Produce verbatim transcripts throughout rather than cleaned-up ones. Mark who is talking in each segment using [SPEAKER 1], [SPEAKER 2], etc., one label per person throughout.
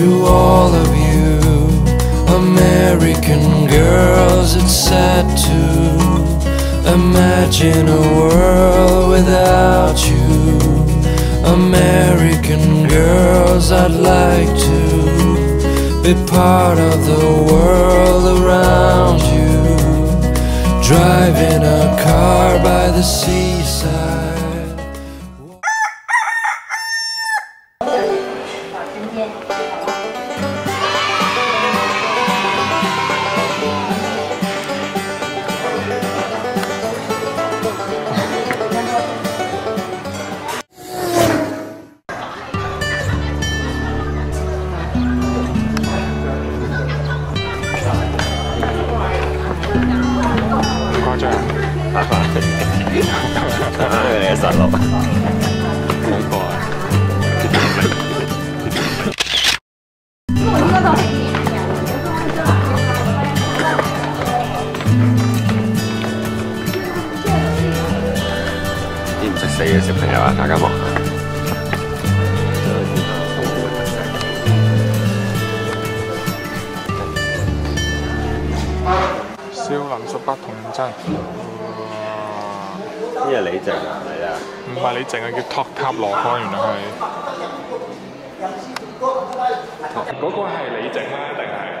[SPEAKER 1] To all of you American girls, it's sad to imagine a world without you. American girls, I'd like to be part of the world around you. Driving a car by the seaside.
[SPEAKER 2] 誇張，
[SPEAKER 3] 拜拜。你嘅神樂，
[SPEAKER 2] 好過啊！
[SPEAKER 3] 啲唔識死嘅小朋友啊，大家望下。
[SPEAKER 2] 少林十八銅人陣，
[SPEAKER 3] 呢係李靖啊，係咪啊？
[SPEAKER 2] 唔係李靖啊，叫托塔羅漢，原來係。嗰個係李靖啦，一定係。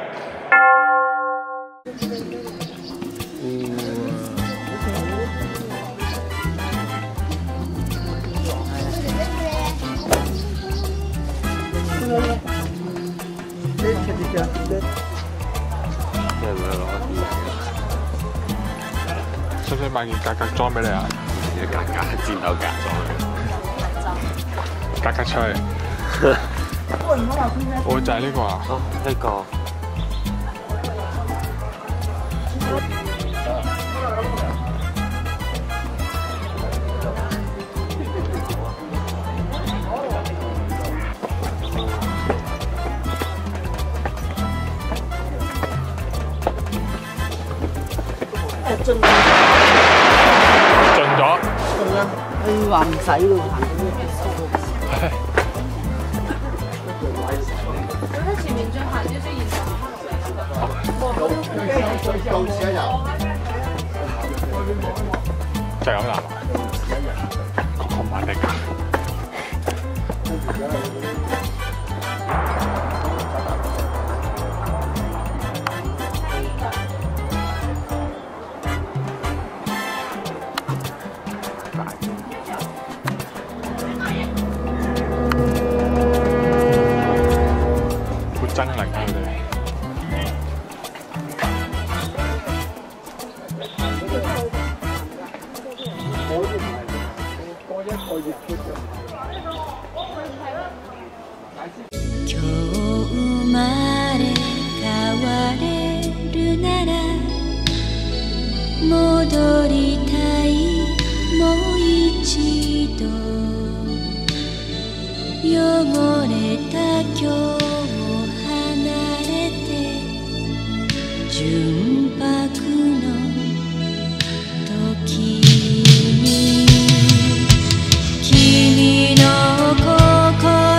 [SPEAKER 2] 使唔使買件格格裝俾你啊？
[SPEAKER 3] 格格戰鬥格裝
[SPEAKER 2] 格格出去。我就係呢個啊。
[SPEAKER 3] 哦，呢個。
[SPEAKER 4] 進咗，
[SPEAKER 2] 進咗。
[SPEAKER 4] 係啊，佢話唔使喎。
[SPEAKER 5] 咁喺前面再行少少，然後
[SPEAKER 2] 就係咁啦。咁慢的。好猙獰啊！佢哋。
[SPEAKER 6] 今日生まれ変われるなら戻りたいもう一度汚れた今日を離れて純白の時に君の心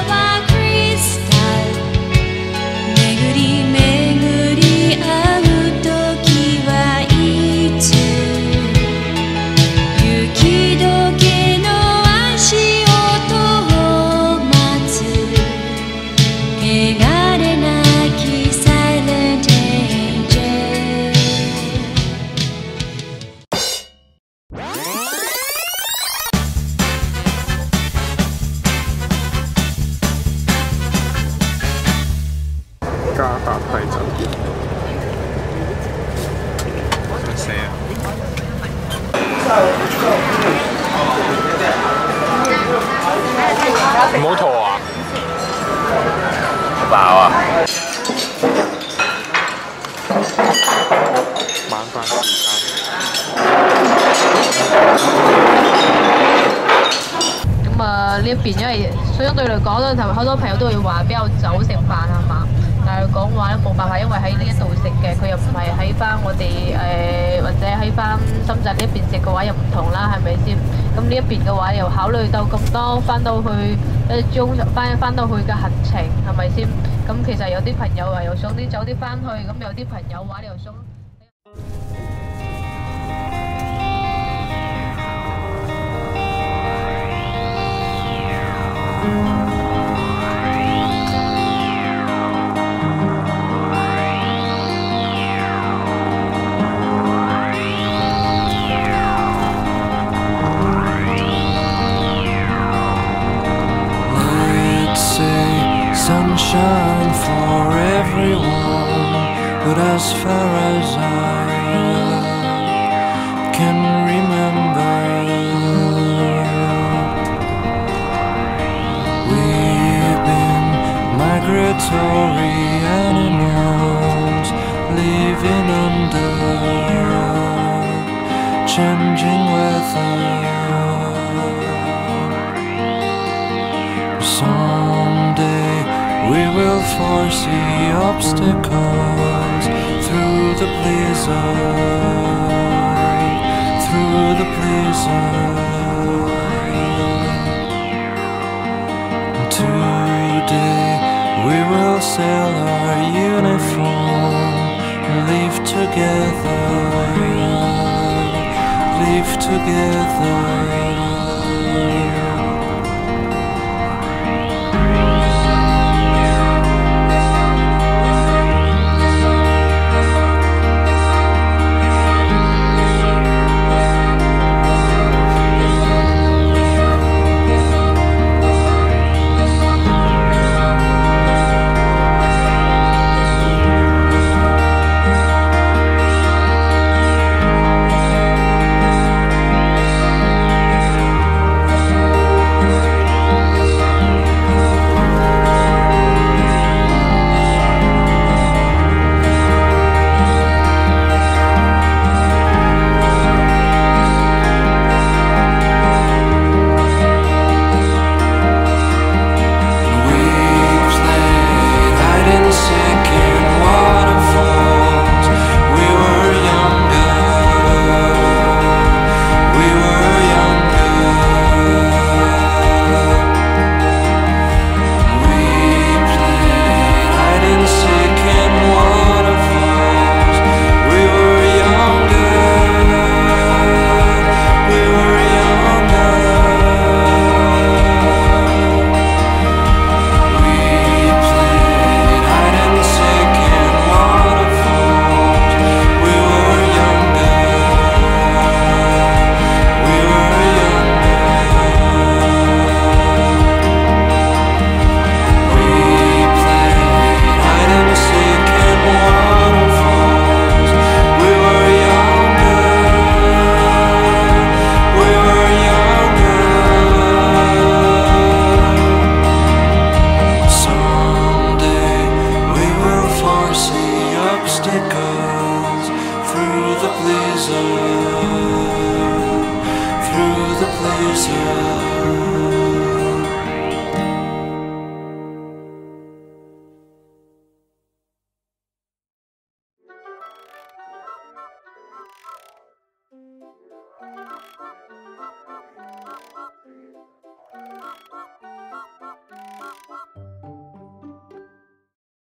[SPEAKER 2] 加達輝酒店，想死啊！唔好肚啊！
[SPEAKER 3] 飽啊！
[SPEAKER 2] 晚飯時間。
[SPEAKER 5] 咁啊呢一邊，因為相對嚟講咧，同埋好多朋友都會話比較早食飯係嘛？ 但係講話咧冇辦法，因為喺呢一度食嘅，佢又唔係喺翻我哋誒、呃、或者喺翻深圳呢一邊食嘅話又唔同啦，係咪先？咁呢一邊嘅話又考慮到咁多翻到去誒中翻翻到去嘅行程係咪先？ 咁其實有啲朋友話又想啲早啲翻去，咁有啲朋友話你又想。
[SPEAKER 1] Sunshine for everyone, but as far as I can remember, we've been migratory animals living under changing weather. Someday we will foresee obstacles through the blizzard, through the blizzard. Today we will sell our uniform, live together, live together. Through the blizzard, through the blizzard.